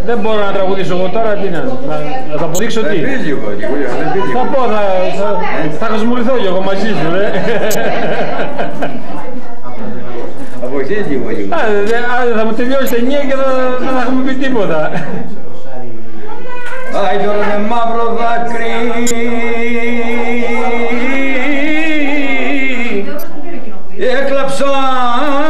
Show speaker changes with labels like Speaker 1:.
Speaker 1: Δεν μπορώ να τραγουδήσω εγώ τώρα, τι να θα αποδείξω τι. Θα πω, θα χασμουρηθώ κι εγώ μαζί σου, ρε.
Speaker 2: Από εσείς λίγο.
Speaker 1: Θα μου τελειώσει ταινία και δεν θα έχουμε πει τίποτα.
Speaker 2: Άι τώρα είναι μαύρο δάκρυ. Έκλαψα